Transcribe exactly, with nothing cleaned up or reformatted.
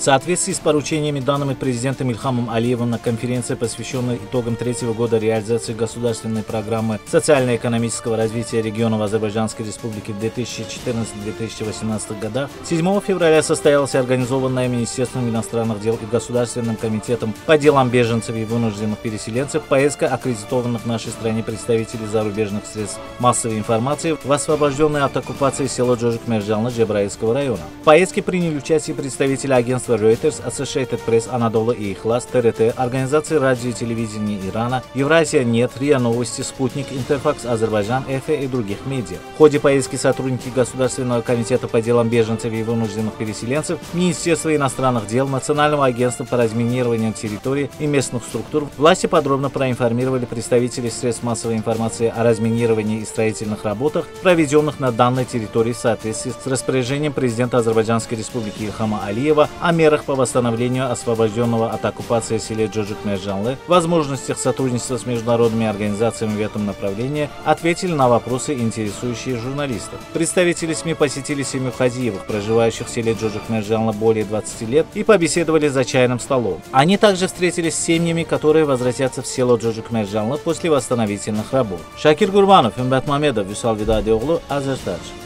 В соответствии с поручениями, данными президентом Ильхамом Алиевым на конференции, посвященной итогам третьего года реализации государственной программы социально-экономического развития регионов Азербайджанской Республики в две тысячи четырнадцатом — две тысячи восемнадцатом годах, седьмого февраля состоялась организованная Министерством иностранных дел и Государственным комитетом по делам беженцев и вынужденных переселенцев поездка аккредитованных в нашей стране представителей зарубежных средств массовой информации в освобожденной от оккупации село Джожик-Мержанлы Джебраильского района. В поездке приняли участие представители агентства Reuters, Associated Press, Анадолу и Ихлас, ТРТ, организации радио и телевидения Ирана, Евразия Нет, РИА Новости, Спутник, Интерфакс, Азербайджан, ЭФЕ и других медиа. В ходе поездки сотрудники Государственного комитета по делам беженцев и вынужденных переселенцев, Министерства иностранных дел, Национального агентства по разминированию территорий и местных структур власти подробно проинформировали представителей средств массовой информации о разминировании и строительных работах, проведенных на данной территории в соответствии с распоряжением президента Азербайджанской Республики Ильхама Алиева о мерах по восстановлению освобожденного от оккупации села Джожик-Мержанлы, возможностях сотрудничества с международными организациями в этом направлении, ответили на вопросы, интересующие журналистов. Представители СМИ посетили семью Хазиевых, проживающих в селе Джожик-Мержанлы более двадцати лет, и побеседовали за чайным столом. Они также встретились с семьями, которые возвратятся в село Джожик-Мержанлы после восстановительных работ. Шакир Гурбанов, Умбет Мамедов, Висал Видадиоглу, Азертадж.